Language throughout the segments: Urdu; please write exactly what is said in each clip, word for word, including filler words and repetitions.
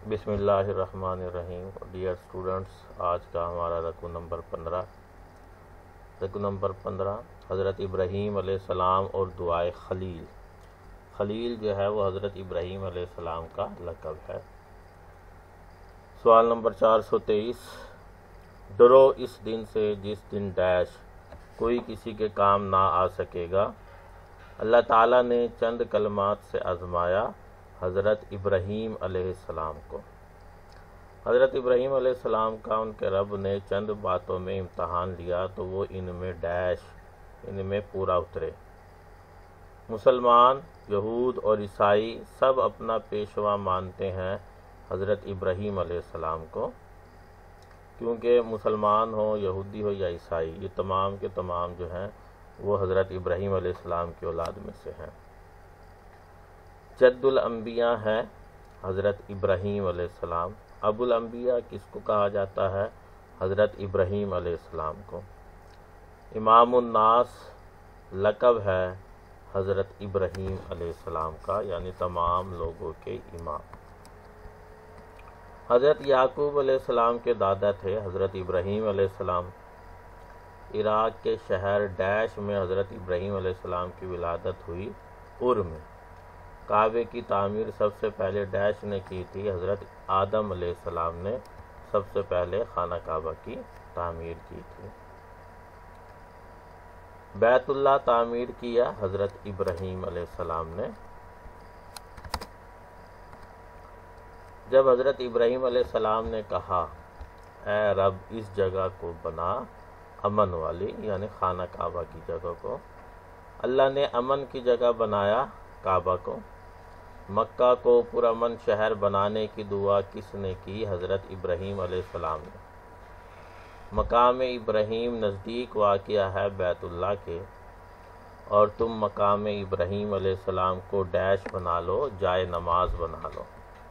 بسم اللہ الرحمن الرحیم۔ ڈیئر اسٹوڈنٹس، آج کا ہمارا رکوع نمبر پندرہ رکوع نمبر پندرہ حضرت ابراہیم علیہ السلام اور دعائے خلیل۔ خلیل جو ہے وہ حضرت ابراہیم علیہ السلام کا لقب ہے۔ سوال نمبر چار سو تیئیس، ڈرو اس دن سے جس دن ڈیش کوئی کسی کے کام نہ آ سکے گا۔ اللہ تعالیٰ نے چند کلمات سے آزمایا حضرت ابراہیم علیہ السلام کو۔ حضرت ابراہیم علیہ السلام کا ان کے رب نے چند باتوں میں امتحان لیا تو وہ ان میں ڈیش ان میں پورا اترے۔ مسلمان، یہود اور عیسائی سب اپنا پیشوا مانتے ہیں حضرت ابراہیم علیہ السلام کو، کیونکہ مسلمان ہو، یہودی ہو یا عیسائی، یہ تمام کے تمام جو ہیں وہ حضرت ابراہیم علیہ السلام کی اولاد میں سے ہیں۔ جد الانبیاء ہے حضرت ابراہیم علیہ السلام۔ ابو الانبیاء کس کو کہا جاتا ہے؟ حضرت ابراہیم علیہ السلام کو۔ امام الناس لقب ہے حضرت ابراہیم علیہ السلام کا، یعنی تمام لوگوں کے امام۔ حضرت یعقوب علیہ السلام کے دادا تھے حضرت ابراہیم علیہ السلام۔ عراق کے شہر ڈیش میں حضرت ابراہیم علیہ السلام کی ولادت ہوئی، ار میں۔ کعبے کی تعمیر سب سے پہلے ڈیش نے کی تھی، حضرت آدم علیہ السلام نے سب سے پہلے خانہ کعبہ کی تعمیر کی تھی۔ بیت اللہ تعمیر کیا حضرت ابراہیم علیہ السلام نے۔ جب حضرت ابراہیم علیہ السلام نے کہا اے رب اس جگہ کو بنا امن والی، یعنی خانہ کعبہ کی جگہ کو، اللہ نے امن کی جگہ بنایا کعبہ کو۔ مکہ کو پرامن شہر بنانے کی دعا کس نے کی؟ حضرت ابراہیم علیہ السلام نے۔ مقام ابراہیم نزدیک واقع ہے بیت اللہ کے، اور تم مقام ابراہیم علیہ السلام کو ڈیش بنا لو، جائے نماز بنا لو۔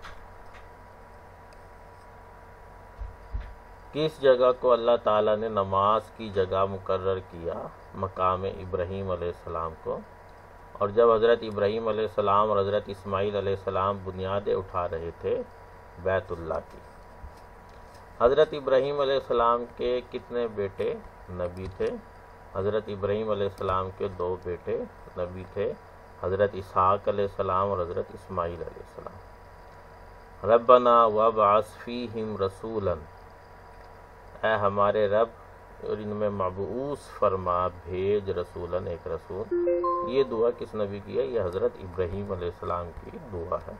کس جگہ کو اللہ تعالیٰ نے نماز کی جگہ مقرر کیا؟ مقام ابراہیم علیہ السلام کو۔ اور جب حضرت ابراہیم علیہ السلام اور حضرت اسماعیل علیہ السلام بنیادیں اٹھا رہے تھے بیت اللہ کی۔ حضرت ابراہیم علیہ السلام کے کتنے بیٹے نبی تھے؟ حضرت ابراہیم علیہ السلام کے دو بیٹے نبی تھے، حضرت اسحاق علیہ السلام اور حضرت اسماعیل علیہ السلام۔ ربنا وابعث فیہم رسولا، اے ہمارے رب اور ان میں مبعوث فرما، بھیج رسولاً ایک رسول۔ یہ دعا کس نبی کی ہے؟ یہ حضرت ابراہیم علیہ السلام کی دعا ہے۔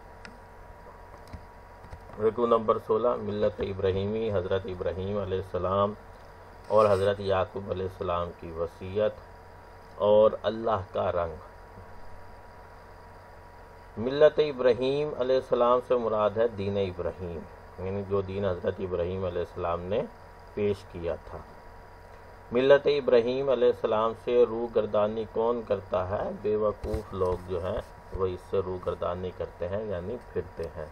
رکوع نمبر سولہ، ملت ابراہیمی، حضرت ابراہیم علیہ السلام اور حضرت یعقوب علیہ السلام کی وصیت اور اللہ کا رنگ۔ ملت ابراہیم علیہ السلام سے مراد ہے دین ابراہیم، یعنی جو دین حضرت ابراہیم علیہ السلام نے پیش کیا تھا۔ ملت ابراہیم علیہ السلام سے روح گردانی کون کرتا ہے؟ بے وقوف لوگ جو ہیں وہ اس سے روح گردانی کرتے ہیں، یعنی پھرتے ہیں۔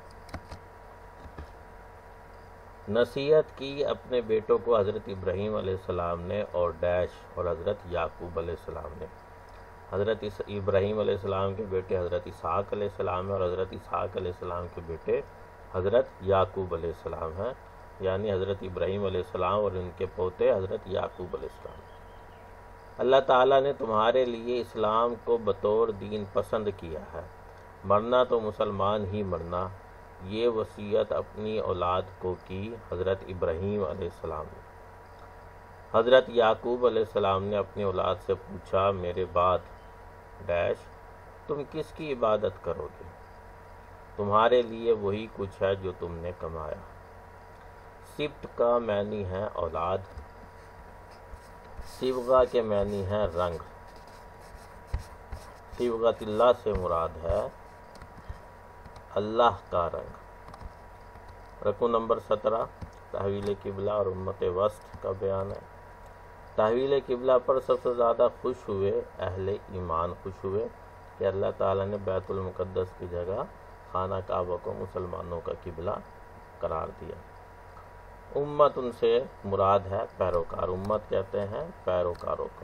نصیحت کی اپنے بیٹوں کو حضرت ابراہیم علیہ السلام نے اور ڈیش اور حضرت یعقوب علیہ السلام نے۔ حضرت ابراہیم علیہ السلام کے بیٹے حضرت اسحاق علیہ السلام ہیں، اور حضرت اسحاق علیہ السلام کے بیٹے حضرت یعقوب علیہ السلام ہیں، یعنی حضرت ابراہیم علیہ السلام اور ان کے پوتے حضرت یعقوب علیہ السلام۔ اللہ تعالیٰ نے تمہارے لیے اسلام کو بطور دین پسند کیا ہے، مرنا تو مسلمان ہی مرنا۔ یہ وصیت اپنی اولاد کو کی حضرت ابراہیم علیہ السلام نے۔ حضرت یعقوب علیہ السلام نے اپنی اولاد سے پوچھا میرے بعد ڈیش تم کس کی عبادت کرو گے؟ تمہارے لیے وہی کچھ ہے جو تم نے کمایا۔ سبط کا معنی ہے اولاد، صبغہ کے معنی ہے رنگ۔ صبغۃ اللہ سے مراد ہے اللہ کا رنگ۔ رکوع نمبر سترہ، تحویل قبلہ اور امت وسط کا بیان ہے۔ تحویل قبلہ پر سب سے زیادہ خوش ہوئے اہل ایمان، خوش ہوئے کہ اللہ تعالیٰ نے بیت المقدس کی جگہ خانہ کعبہ کو مسلمانوں کا قبلہ قرار دیا۔ امت ان سے مراد ہے پیروکار، امت کہتے ہیں پیروکاروں کو۔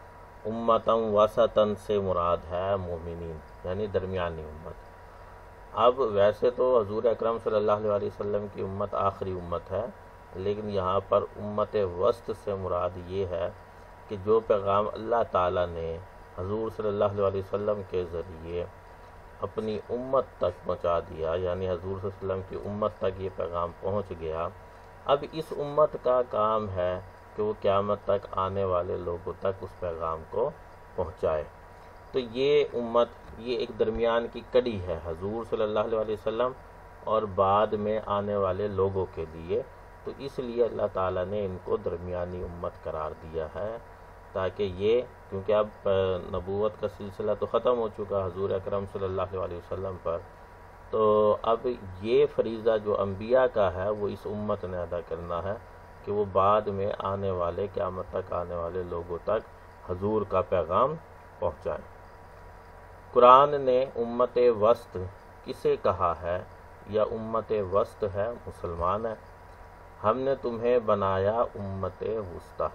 امتاً وسطاً سے مراد ہے مومنین، یعنی درمیانی امت۔ اب ویسے تو حضور اکرم صلی اللہ علیہ وسلم کی امت آخری امت ہے، لیکن یہاں پر امت وسط سے مراد یہ ہے کہ جو پیغام اللہ تعالیٰ نے حضور صلی اللہ علیہ وسلم کے ذریعے اپنی امت تک پہنچا دیا، یعنی حضور صلی اللہ علیہ وسلم کی امت تک یہ پیغام پہنچ گیا، اب اس امت کا کام ہے کہ وہ قیامت تک آنے والے لوگوں تک اس پیغام کو پہنچائے۔ تو یہ امت یہ ایک درمیان کی کڑی ہے حضور صلی اللہ علیہ وسلم اور بعد میں آنے والے لوگوں کے لیے، تو اس لیے اللہ تعالیٰ نے ان کو درمیانی امت قرار دیا ہے، تاکہ یہ کیونکہ اب نبوت کا سلسلہ تو ختم ہو چکا حضور اکرم صلی اللہ علیہ وسلم پر، تو اب یہ فریضہ جو انبیاء کا ہے وہ اس امت نے ادا کرنا ہے کہ وہ بعد میں آنے والے قیامت تک آنے والے لوگوں تک حضور کا پیغام پہنچائیں۔ قرآن نے امت وسط کسے کہا ہے؟ یا امت وسط ہے مسلمان ہے۔ ہم نے تمہیں بنایا امت وسطی۔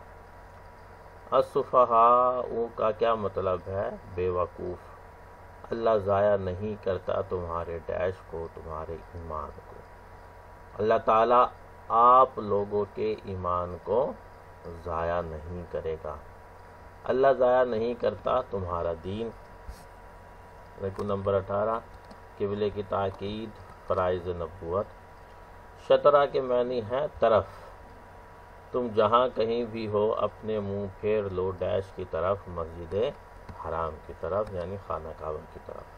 السفہاء کا کیا مطلب ہے؟ بے وقوف۔ اللہ ضائع نہیں کرتا تمہارے ڈیش کو، تمہارے ایمان کو۔ اللہ تعالیٰ آپ لوگوں کے ایمان کو ضائع نہیں کرے گا۔ اللہ ضائع نہیں کرتا تمہارا دین۔ رکو نمبر اٹھارہ، قبلے کی تاکید، فرائض نبوت۔ شطرہ کے معنی ہے طرف۔ تم جہاں کہیں بھی ہو اپنے منہ پھیر لو ڈیش کی طرف، مسجد حرام کی طرف، یعنی خانہ کعبہ کی طرف۔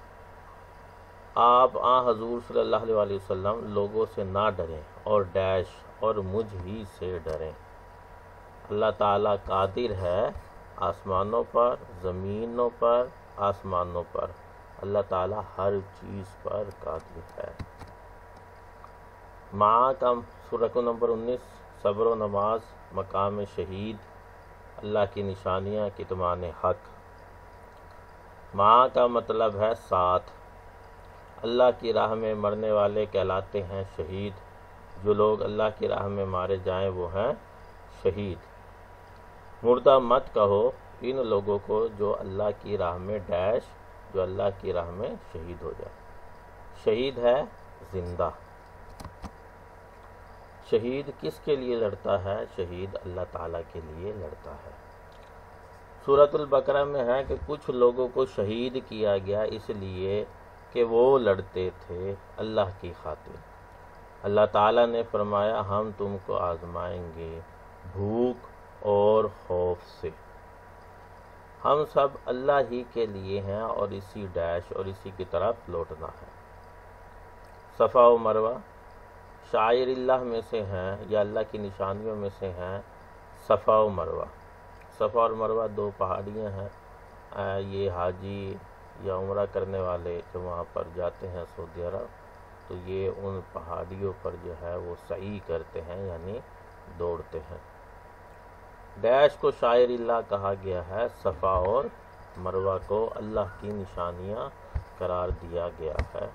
آپ آن حضور صلی اللہ علیہ وسلم لوگوں سے نہ ڈریں اور ڈیش اور مجھ ہی سے ڈریں۔ اللہ تعالیٰ قادر ہے آسمانوں پر، زمینوں پر، آسمانوں پر، اللہ تعالیٰ ہر چیز پر قادر ہے۔ ماں کا سورہ نمبر انیس، صبر و نماز، مقام شہید، اللہ کی نشانیاں، کتمان حق۔ ماں کا مطلب ہے ساتھ۔ اللہ کی راہ میں مرنے والے کہلاتے ہیں شہید۔ جو لوگ اللہ کی راہ میں مارے جائیں وہ ہیں شہید۔ مردہ مت کہو ان لوگوں کو جو اللہ کی راہ میں ڈیش جو اللہ کی راہ میں شہید ہو جائے۔ شہید ہے زندہ۔ شہید کس کے لیے لڑتا ہے؟ شہید اللہ تعالیٰ کے لیے لڑتا ہے۔ سورۃ البقرہ میں ہے کہ کچھ لوگوں کو شہید کیا گیا اس لیے کہ وہ لڑتے تھے اللہ کی خاطر۔ اللہ تعالیٰ نے فرمایا ہم تم کو آزمائیں گے بھوک اور خوف سے۔ ہم سب اللہ ہی کے لیے ہیں اور اسی ڈیش اور اسی کی طرف لوٹنا ہے۔ صفا و مروہ شاعر اللہ میں سے ہیں یا اللہ کی نشانیوں میں سے ہیں صفا و مروہ۔ صفا اور مروہ دو پہاڑیاں ہیں۔ یہ حاجی یا عمرہ کرنے والے جو وہاں پر جاتے ہیں سعودی عرب، تو یہ ان پہاڑیوں پر جو ہے وہ سعی کرتے ہیں، یعنی دوڑتے ہیں۔ ڈیش کو شاعر اللہ کہا گیا ہے، صفا اور مروہ کو اللہ کی نشانیاں قرار دیا گیا ہے۔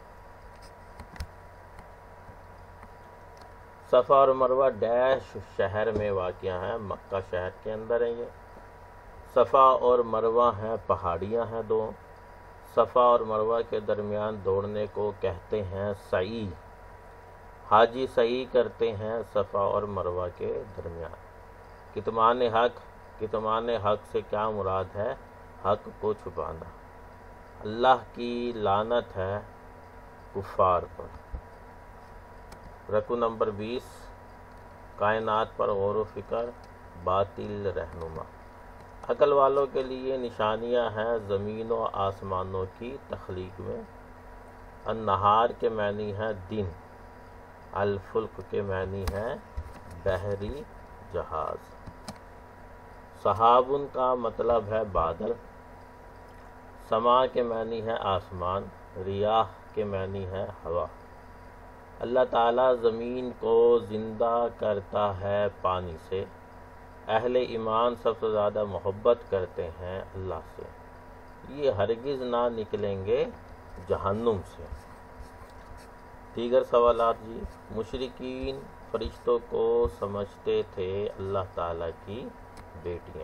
صفا اور مروہ ڈیش شہر میں واقع ہیں، مکہ شہر کے اندر ہیں۔ یہ صفا اور مروہ ہیں پہاڑیاں ہیں دو۔ صفا اور مروہ کے درمیان دوڑنے کو کہتے ہیں سعی۔ حاجی سعی کرتے ہیں صفا اور مروہ کے درمیان۔ کتمان حق، کتمان حق سے کیا مراد ہے؟ حق کو چھپانا۔ اللہ کی لعنت ہے کفار پر۔ رکو نمبر بیس، کائنات پر غور و فکر، باطل رہنما۔ عقل والوں کے لیے نشانیاں ہیں زمین و آسمانوں کی تخلیق میں۔ النہار کے معنی ہے دن، الفلک کے معنی ہے بحری جہاز۔ سحابن کا مطلب ہے بادل۔ سما کے معنی ہے آسمان، ریاح کے معنی ہے ہوا۔ اللہ تعالیٰ زمین کو زندہ کرتا ہے پانی سے۔ اہل ایمان سب سے زیادہ محبت کرتے ہیں اللہ سے، یہ ہرگز نہ نکلیں گے جہنم سے۔ دیگر سوالات جی، مشرکین فرشتوں کو سمجھتے تھے اللہ تعالیٰ کی بیٹیاں۔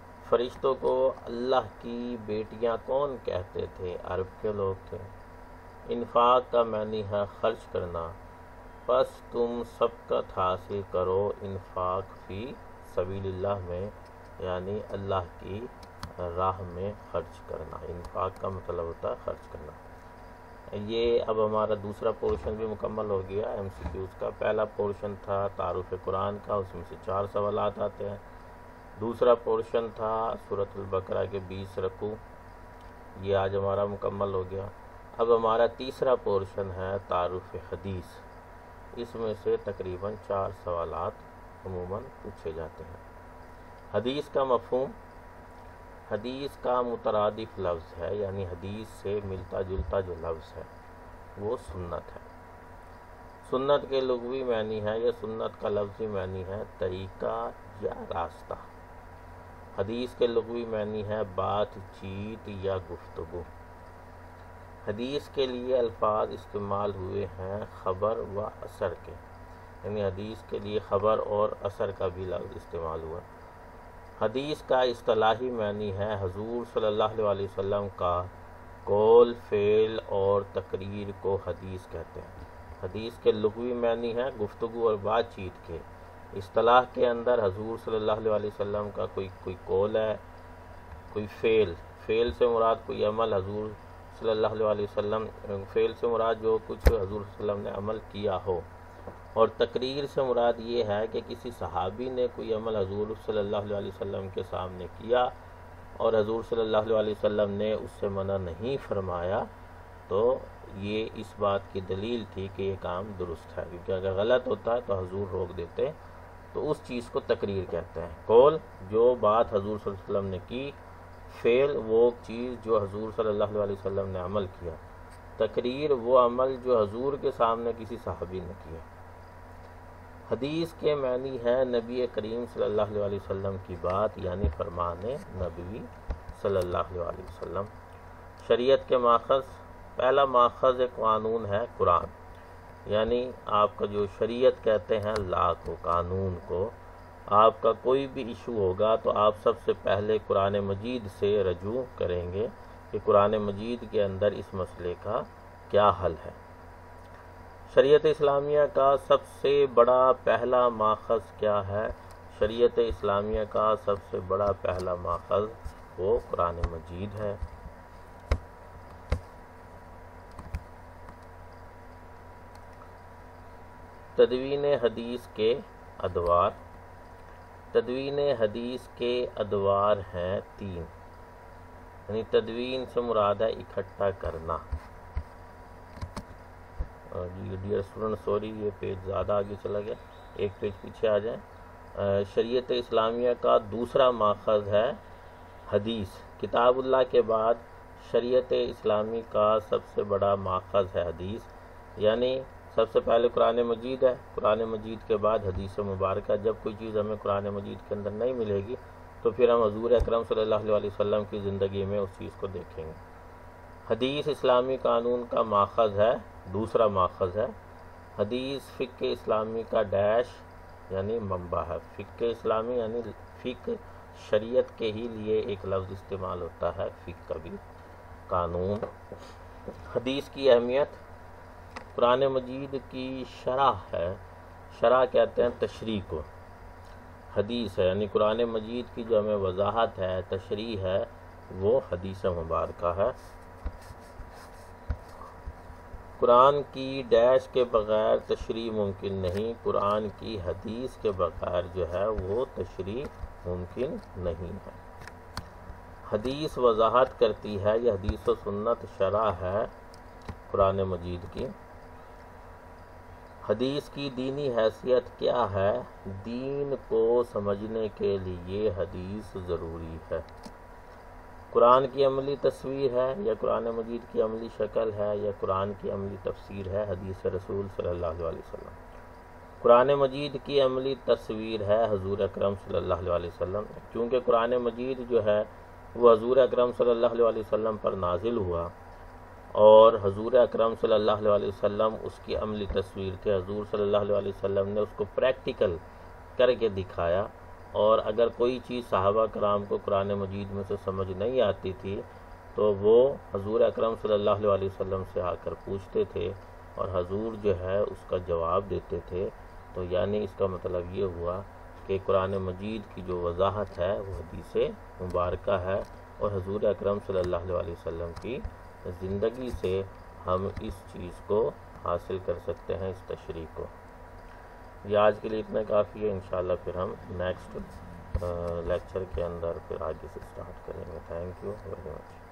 فرشتوں کو اللہ کی بیٹیاں کون کہتے تھے؟ عرب کے لوگ تھے۔ انفاق کا معنی ہے خرچ کرنا، پس تم سبقت حاصل کرو انفاق فی سبیل اللہ میں، یعنی اللہ کی راہ میں خرچ کرنا۔ انفاق کا مطلب ہوتا ہے خرچ کرنا۔ یہ اب ہمارا دوسرا پورشن بھی مکمل ہو گیا ایم سی کیوز کا۔ پہلا پورشن تھا تعارف قرآن کا، اس میں سے چار سوالات آتے ہیں۔ دوسرا پورشن تھا سورۃ البقرہ کے بیس رکوع، یہ آج ہمارا مکمل ہو گیا۔ اب ہمارا تیسرا پورشن ہے تعارف حدیث، اس میں سے تقریباً چار سوالات عموماً پوچھے جاتے ہیں۔ حدیث کا مفہوم، حدیث کا مترادف لفظ ہے، یعنی حدیث سے ملتا جلتا جو لفظ ہے وہ سنت ہے۔ سنت کے لغوی معنی ہے یا سنت کا لفظی معنی ہے طریقہ یا راستہ۔ حدیث کے لغوی معنی ہے بات چیت یا گفتگو۔ حدیث کے لیے الفاظ استعمال ہوئے ہیں خبر و اثر کے، یعنی حدیث کے لیے خبر اور اثر کا بھی لفظ استعمال ہوا۔ حدیث کا اصطلاحی معنی ہے حضور صلی اللہ علیہ وسلم کا قول، فعل اور تقریر کو حدیث کہتے ہیں۔ حدیث کے لغوی معنی ہے گفتگو اور بات چیت کے۔ اصطلاح کے اندر حضور صلی اللہ علیہ وسلم کا کوئی کوئی قول ہے، کوئی فعل، فعل سے مراد کوئی عمل حضور صلی اللہ علیہ وسلم، فعل سے مراد جو کچھ حضور صلی اللہ علیہ وسلم نے عمل کیا ہو، اور تقریر سے مراد یہ ہے کہ کسی صحابی نے کوئی عمل حضور صلی اللہ علیہ وسلم کے سامنے کیا اور حضور صلی اللہ علیہ وسلم نے اس سے منع نہیں فرمایا، تو یہ اس بات کی دلیل تھی کہ یہ کام درست ہے، کیونکہ اگر غلط ہوتا ہے تو حضور روک دیتے، تو اس چیز کو تقریر کہتے ہیں۔ قول جو بات حضور صلی اللہ علیہ وسلم نے کی، فعل وہ چیز جو حضور صلی اللہ علیہ وسلم نے عمل کیا، تقریر وہ عمل جو حضور کے سامنے کسی صحابی نے کیا۔ حدیث کے معنی ہے نبی کریم صلی اللہ علیہ وسلم کی بات، یعنی فرمان نبوی صلی اللہ علیہ وسلم۔ شریعت کے ماخذ، پہلا ماخذ قانون ہے قرآن، یعنی آپ کا جو شریعت کہتے ہیں لا کو، قانون کو، آپ کا کوئی بھی ایشو ہوگا تو آپ سب سے پہلے قرآن مجید سے رجوع کریں گے کہ قرآن مجید کے اندر اس مسئلے کا کیا حل ہے۔ شریعت اسلامیہ کا سب سے بڑا پہلا ماخذ کیا ہے؟ شریعت اسلامیہ کا سب سے بڑا پہلا ماخذ وہ قرآن مجید ہے۔ تدوین حدیث کے ادوار، تدوین حدیث کے ادوار ہیں تین، یعنی تدوین سے مراد ہے اکٹھا کرنا۔ جی ڈیئر اسٹوڈنٹ سوری یہ پیج زیادہ آگے چلا گیا، ایک پیج پیچھے آ جائیں۔ شریعت اسلامیہ کا دوسرا ماخذ ہے حدیث۔ کتاب اللہ کے بعد شریعت اسلامی کا سب سے بڑا ماخذ ہے حدیث، یعنی سب سے پہلے قرآن مجید ہے، قرآن مجید کے بعد حدیث مبارکہ۔ جب کوئی چیز ہمیں قرآن مجید کے اندر نہیں ملے گی تو پھر ہم حضور اکرم صلی اللہ علیہ وسلم کی زندگی میں اس چیز کو دیکھیں گے۔ حدیث اسلامی قانون کا ماخذ ہے، دوسرا ماخذ ہے۔ حدیث فقہ اسلامی کا ڈیش یعنی منبع ہے۔ فقہ اسلامی یعنی فقہ، شریعت کے ہی لیے ایک لفظ استعمال ہوتا ہے فقہ کا بھی، قانون۔ حدیث کی اہمیت، قرآن مجید کی شرح ہے، شرح کہتے ہیں تشریح کو، حدیث ہے یعنی قرآن مجید کی جو ہمیں وضاحت ہے، تشریح ہے، وہ حدیث مبارکہ ہے۔ قرآن کی ڈیش کے بغیر تشریح ممکن نہیں، قرآن کی حدیث کے بغیر جو ہے وہ تشریح ممکن نہیں ہے۔ حدیث وضاحت کرتی ہے، یہ حدیث و سنت شرح ہے قرآن مجید کی۔ حدیث کی دینی حیثیت کیا ہے؟ دین کو سمجھنے کے لیے حدیث ضروری ہے۔ قرآن کی عملی تصویر ہے یا قرآن مجید کی عملی شکل ہے یا قرآن کی عملی تفسیر ہے حدیث رسول صلی اللہ علیہ وسلم۔ قرآن مجید کی عملی تصویر ہے حضور اکرم صلی اللہ علیہ وسلم، کیونکہ قرآن مجید جو ہے وہ حضور اکرم صلی اللہ علیہ وسلم پر نازل ہوا اور حضور اکرم صلی اللہ علیہ وسلم اس کی عملی تصویر تھے۔ حضور صلی اللہ علیہ وسلم نے اس کو پریکٹیکل کر کے دکھایا، اور اگر کوئی چیز صحابہ کرام کو قرآن مجید میں سے سمجھ نہیں آتی تھی تو تو وہ حضور اکرم صلی اللہ علیہ وسلم سے آ کر پوچھتے تھے اور حضور جو ہے اس کا جواب دیتے تھے. تو یعنی اس کا مطلب یہ ہوا کہ قرآن مجید کی جو وضاحت ہے وہ حدیث مبارکہ ہے، اور حضور اکرم صلی اللہ علیہ وسلم کی زندگی سے ہم اس چیز کو حاصل کر سکتے ہیں، اس تشریح کو. یہ آج کے لیے اتنا کافی ہے. انشاءاللہ پھر ہم نیکسٹ لیکچر کے اندر پھر آگے سے اسٹارٹ کریں گے. Thank you very much.